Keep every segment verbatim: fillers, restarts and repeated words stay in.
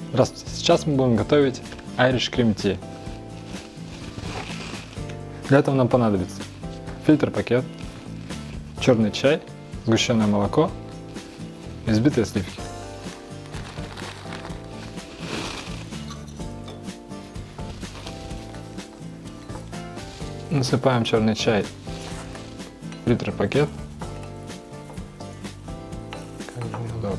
Здравствуйте, сейчас мы будем готовить Irish Cream Tea. Для этого нам понадобится фильтр-пакет, черный чай, сгущенное молоко и взбитые сливки. Насыпаем черный чай в фильтр-пакет. Как бы неудобно.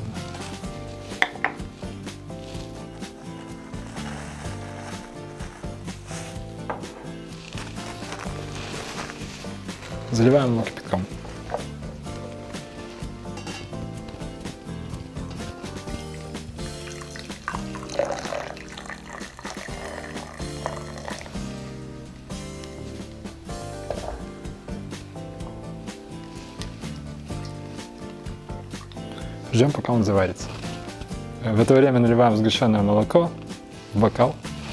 Заливаем его кипятком. Ждем, пока он заварится. В это время наливаем сгущенное молоко в бокал.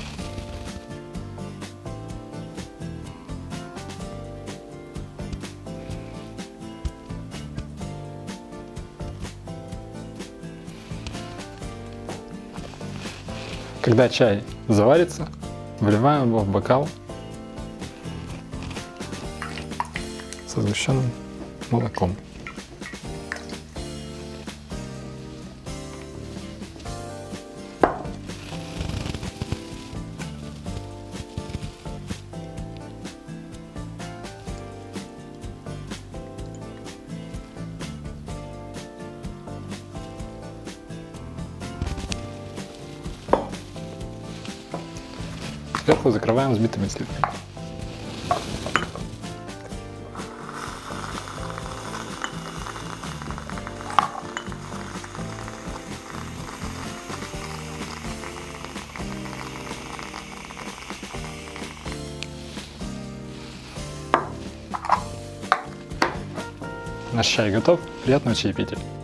Когда чай заварится, выливаем его в бокал со сгущенным молоком. Сверху закрываем взбитыми сливками. Наш чай готов. Приятного чаепития!